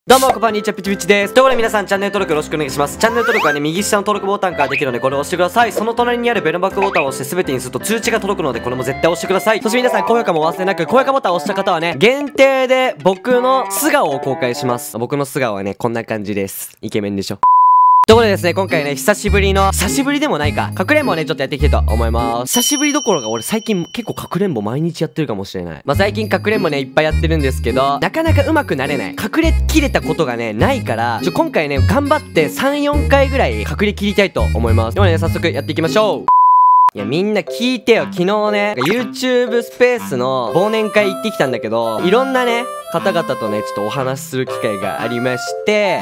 どうもこんにちは、ピチピチです。ということで皆さんチャンネル登録よろしくお願いします。チャンネル登録はね、右下の登録ボタンからできるのでこれを押してください。その隣にあるベルバックボタンを押して全てにすると通知が届くのでこれも絶対押してください。そして皆さん高評価もお忘れなく、高評価ボタンを押した方はね、限定で僕の素顔を公開します。僕の素顔はね、こんな感じです。イケメンでしょ。ということでですね、今回ね、久しぶりでもないか、かくれんぼをね、ちょっとやっていきたいと思います。久しぶりどころか俺最近結構かくれんぼ毎日やってるかもしれない。最近かくれんぼね、いっぱいやってるんですけど、なかなか上手くなれない。隠れきれたことがね、ないから、今回ね、頑張って3、4回ぐらい隠れきりたいと思います。ではね、早速やっていきましょう。いや、みんな聞いてよ。昨日ね、YouTube スペースの忘年会行ってきたんだけど、いろんなね、方々とね、ちょっとお話しする機会がありまして、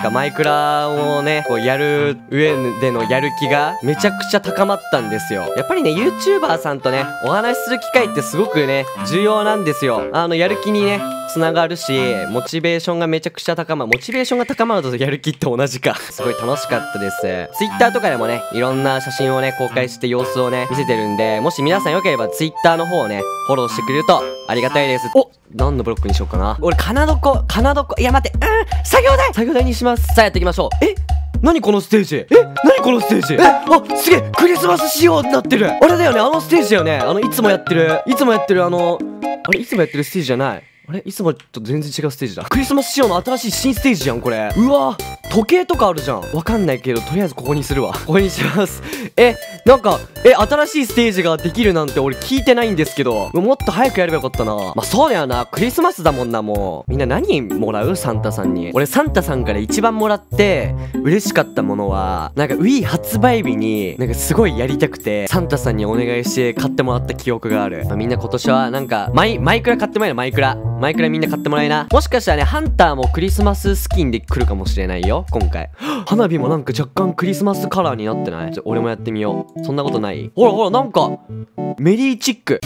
マイクラをね、こうやる上でのやる気がめちゃくちゃ高まったんですよ。やっぱりね、YouTuber さんとね、お話しする機会ってすごくね、重要なんですよ。やる気にね、繋がるし、モチベーションがめちゃくちゃ高まる。モチベーションが高まるとやる気って同じか。すごい楽しかったです。Twitter とかでもね、いろんな写真をね、公開して様子をね、見せてるんで、もし皆さんよければ Twitter の方をね、フォローしてくれるとありがたいです。お、何のブロックにしようかな。俺、かなどこ、いや待って、作業台にします。さあやっていきましょう。何このステージ、何このステージ、すげえ、クリスマス仕様になってる。あれだよね、あのステージだよね。いつもやってるあれ、いつもやってるステージじゃない。あれ、いつもと全然違うステージだ。クリスマス仕様の新しい新ステージじゃん、これ。うわ、時計とかあるじゃん。わかんないけど、とりあえずここにするわ。ここにします。なんか、新しいステージができるなんて俺聞いてないんですけど、もっと早くやればよかったな。そうだよな、クリスマスだもんな、もう。みんな何もらう？サンタさんに。俺、サンタさんから一番もらって、嬉しかったものは、なんか Wii 発売日に、なんかすごいやりたくて、サンタさんにお願いして買ってもらった記憶がある。みんな今年は、なんか、マイクラ買ってもらえな、マイクラみんな買ってもらえな。もしかしたらね、ハンターもクリスマススキンで来るかもしれないよ、今回。花火もなんか若干クリスマスカラーになってない？俺もやってみよう。そんなことない？ほらほら、なんか、メリーチック。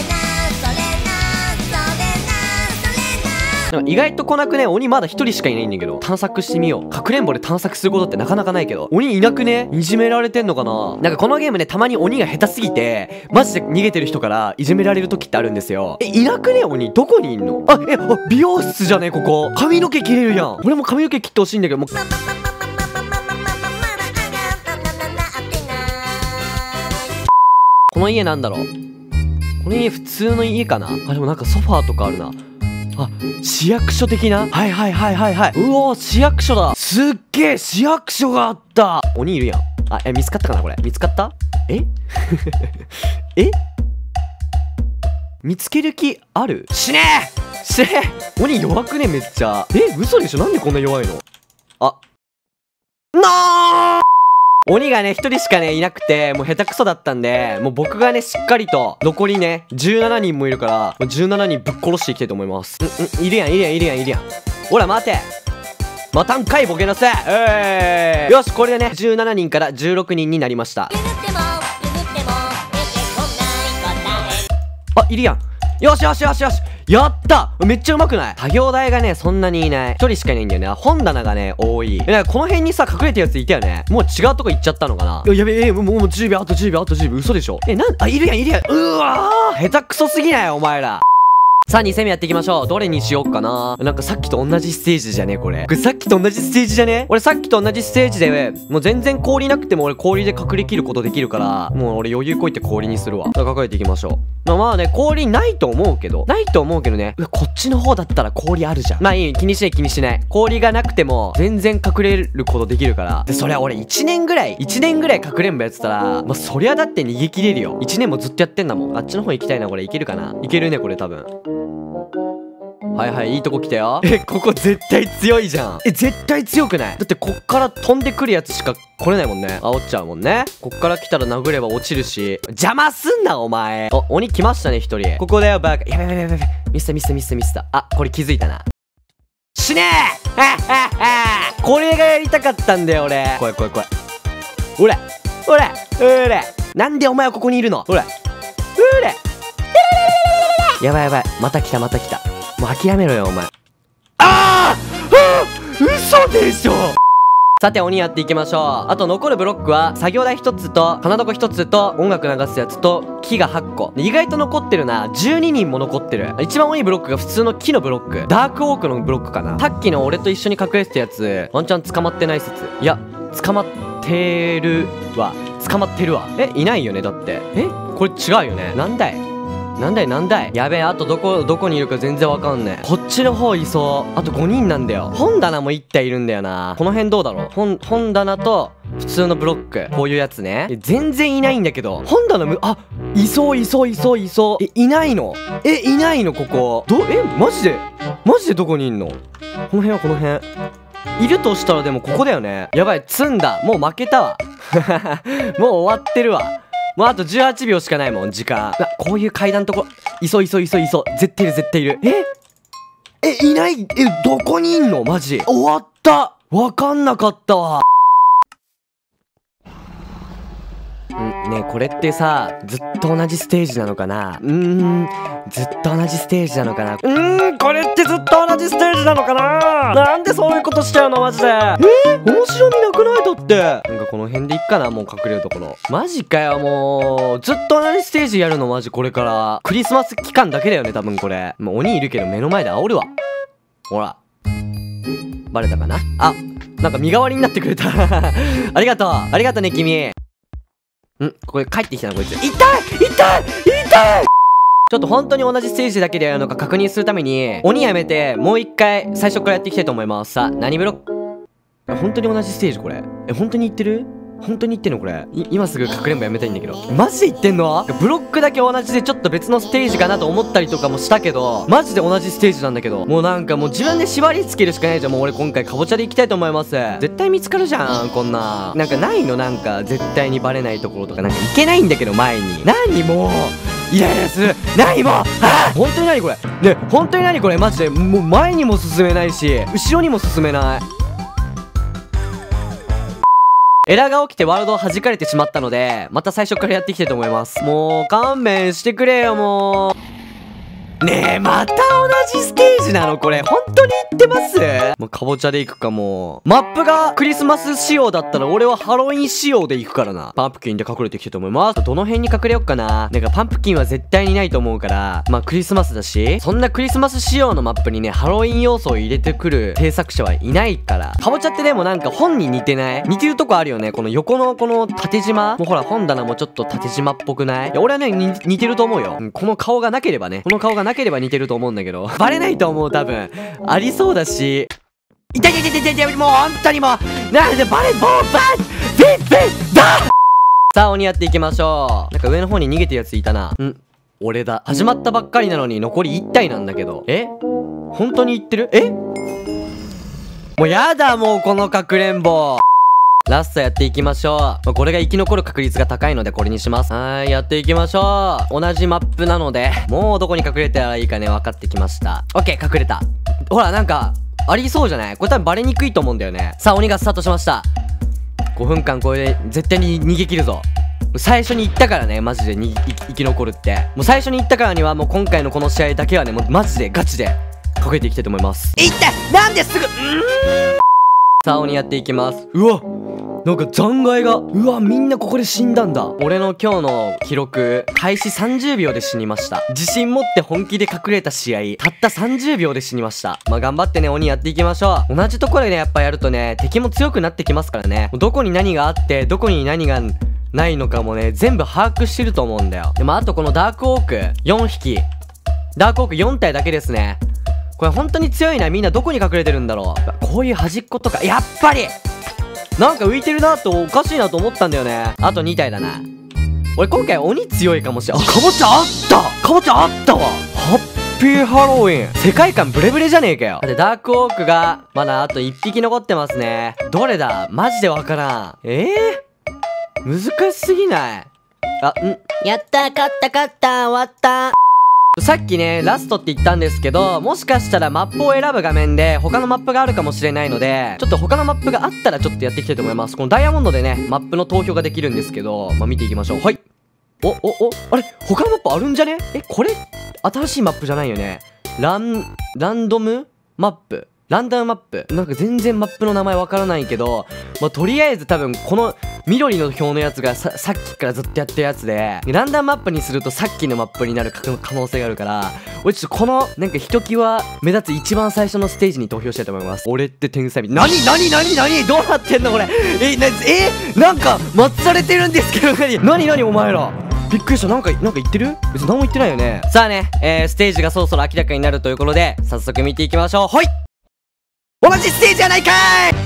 意外と来なくね？鬼まだ一人しかいないんだけど。探索してみよう。かくれんぼで探索することってなかなかないけど。鬼いなくね？いじめられてんのかな？なんかこのゲームね、たまに鬼が下手すぎて、マジで逃げてる人からいじめられる時ってあるんですよ。いなくね？鬼。どこにいんの？美容室じゃねここ。髪の毛切れるやん。俺も髪の毛切ってほしいんだけど、もう。この家なんだろう？この家普通の家かな？でもなんかソファーとかあるな。市役所的な？はい。うおー、市役所だ。すっげえ、市役所があった。鬼いるやん。見つかったかなこれ。見つかった？見つける気ある？死ねー鬼弱くねめっちゃ。嘘でしょ？なんでこんな弱いの？鬼がね、一人しかね、いなくて、もう下手くそだったんで、もう僕がね、しっかりと、残りね、17人もいるから、もう17人ぶっ殺していきたいと思います。いるやん。ほら、待て。またんかい、ボケなせ。よし、これでね、17人から16人になりました。いるやん。よし。やっためっちゃうまくない？作業台がね、そんなにいない。一人しかいないんだよね。本棚がね、多い。なんかこの辺にさ、隠れてるやついたよね。もう違うとこ行っちゃったのかな？やべえ、もう10秒、あと10秒。嘘でしょ？いるやん。うわー下手くそすぎないお前ら。さあ、2戦目やっていきましょう。どれにしようかな。なんかさっきと同じステージじゃねこれ。さっきと同じステージじゃね？俺さっきと同じステージで、もう全然氷なくても俺氷で隠れきることできるから、もう俺余裕こいて氷にするわ。隠れていきましょう。まあね、氷ないと思うけどね。こっちの方だったら氷あるじゃん。いい、気にしない。氷がなくても、全然隠れることできるから。で、そりゃ俺1年ぐらい隠れんぼやってたら、そりゃだって逃げ切れるよ。1年もずっとやってんだもん。あっちの方行きたいな、これ。いけるかな？いけるね、これ多分。いいとこ来たよ。ここ絶対強いじゃん。絶対強くない？だってこっから飛んでくるやつしか来れないもんね。落ちちゃうもんね。こっから来たら殴れば落ちるし。邪魔すんな、お前。鬼来ましたね、一人。ここだよ、バカ。やべ。ミスった。これ気づいたな。死ねーこれがやりたかったんだよ、俺。怖い。ほら。なんでお前はここにいるの？ほら。やばい。また来た。もう諦めろよ、お前。嘘でしょ。 さて、鬼やっていきましょう。あと残るブロックは、作業台1つと、金床1つと、音楽流すやつと、木が8個。意外と残ってるな。12人も残ってる。一番多いブロックが普通の木のブロック。ダークオークのブロックかな。さっきの俺と一緒に隠れてたやつ、ワンチャン捕まってない説。いや、捕まってるわ。捕まってるわ。いないよね、だって。これ違うよね。なんだいやべえ、あとどこにいるか全然わかんねえ。こっちの方いそう。あと5人なんだよ。本棚も1体いるんだよな。この辺どうだろう。本棚と、普通のブロック。こういうやつね。全然いないんだけど。本棚いそう。いないのここ。マジでどこにいんの？この辺はこの辺。いるとしたらでもここだよね。やばい、積んだ。もう負けたわ。もう終わってるわ。もうあと18秒しかないもん、時間。こういう階段とこ、いそう。絶対いる。いない。どこにいんのマジ。終わった。わかんなかったわ。ねえ、これってさ、ずっと同じステージなのかな？ずっと同じステージなのかな？これってずっと同じステージなのかな？なんでそういうことしちゃうのマジで。面白みなくない？だって。なんかこの辺でいっかな、もう隠れるところ。マジかよ、もう。ずっと同じステージやるのマジこれから。クリスマス期間だけだよね、多分これ。もう鬼いるけど目の前で煽るわ。ほら。バレたかな？なんか身代わりになってくれた。ありがとうね、君。これ帰ってきたな、こいつ。痛いちょっと本当に同じステージだけでやるのか確認するために、鬼やめて、もう一回最初からやっていきたいと思います。さあ、何ブロック？本当に同じステージこれ。本当に言ってるのこれ。今すぐかくれんぼやめたいんだけど。マジで言ってんの？ブロックだけ同じでちょっと別のステージかなと思ったりとかもしたけど、マジで同じステージなんだけど。もうなんかもう自分で縛りつけるしかないじゃん。もう俺今回かぼちゃで行きたいと思います。絶対見つかるじゃん、こんな。なんかないの？なんか絶対にバレないところとかなんか行けないんだけど、前に。何もうイライラする。何も本当に何これ。ね、本当に何これマジで。もう前にも進めないし、後ろにも進めない。エラーが起きてワールドを弾かれてしまったので、また最初からやっていきたいと思います。もう、勘弁してくれよ、もう。ねえ、また同じステージなのこれ。本当に言ってます？もうかぼちゃで行くかも。マップがクリスマス仕様だったら俺はハロウィン仕様で行くからな。パンプキンで隠れていきたいと思います。どの辺に隠れよっかな。なんかパンプキンは絶対にないと思うから、まあクリスマスだし、そんなクリスマス仕様のマップにね、ハロウィン要素を入れてくる制作者はいないから。かぼちゃってでもなんか本に似てない？似てるとこあるよね。この横のこの縦縞もうほら本棚もちょっと縦縞っぽくない？いや俺はね、似てると思うよ。この顔がなければね。この顔がなければ似てると思うんだけど。バレないと思う、多分。ありそうだし。痛い、もう本当にもう、なんでバレ、もうさあ、鬼やっていきましょう。なんか上の方に逃げてるやついたな。俺だ。始まったばっかりなのに残り1体なんだけど。本当に言ってる？もうやだ、もうこのかくれんぼ。ラストやっていきましょう。これが生き残る確率が高いのでこれにします。やっていきましょう。同じマップなので、もうどこに隠れたらいいかね、分かってきました。オッケー、隠れた。ほら、なんか、ありそうじゃない？これ多分バレにくいと思うんだよね。さあ、鬼がスタートしました。5分間これで絶対に逃げ切るぞ。最初に言ったからね、マジで生き残るって。もう最初に言ったからには、もう今回のこの試合だけはね、もうマジでガチでかけていきたいと思います。なんですぐさあ、鬼やっていきます。うわ、なんか残骸が。うわ、みんなここで死んだんだ。俺の今日の記録、開始30秒で死にました。自信持って本気で隠れた試合、たった30秒で死にました。まあ、頑張ってね、鬼やっていきましょう。同じところでね、やっぱやるとね、敵も強くなってきますからね。どこに何があって、どこに何がないのかもね、全部把握してると思うんだよ。でもあとこのダークオーク、4匹。ダークオーク4体だけですね。これ本当に強いな。みんなどこに隠れてるんだろう。こういう端っことか、やっぱりなんか浮いてるなとおかしいなと思ったんだよね。あと2体だな。俺今回鬼強いかもしれん。かぼちゃあったわ。ハッピーハロウィン。世界観ブレブレじゃねえかよ。で、ダークオークがまだあと1匹残ってますね。どれだ？マジでわからん。難しすぎない？やった、勝った、終わった。さっきね、ラストって言ったんですけど、もしかしたらマップを選ぶ画面で他のマップがあるかもしれないので、ちょっと他のマップがあったらちょっとやっていきたいと思います。このダイヤモンドでね、マップの投票ができるんですけど、まあ、見ていきましょう。はい。あれ他のマップあるんじゃね？これ新しいマップじゃないよね。ランドムマップ。 ランダムマップ。なんか全然マップの名前わからないけど、まあ、とりあえず多分この緑の表のやつがさっきからずっとやってるやつで、ランダムマップにするとさっきのマップになる可能性があるから、俺ちょっとこのなんかひときわ目立つ一番最初のステージに投票したいと思います。俺って天才みたいな。何どうなってんのこれ。なんか待たれてるんですけど、何お前ら。びっくりした。なんか言ってる？別に何も言ってないよね。さあね、ステージがそろそろ明らかになるということで、早速見ていきましょう。ほい！同じステージじゃないかーい。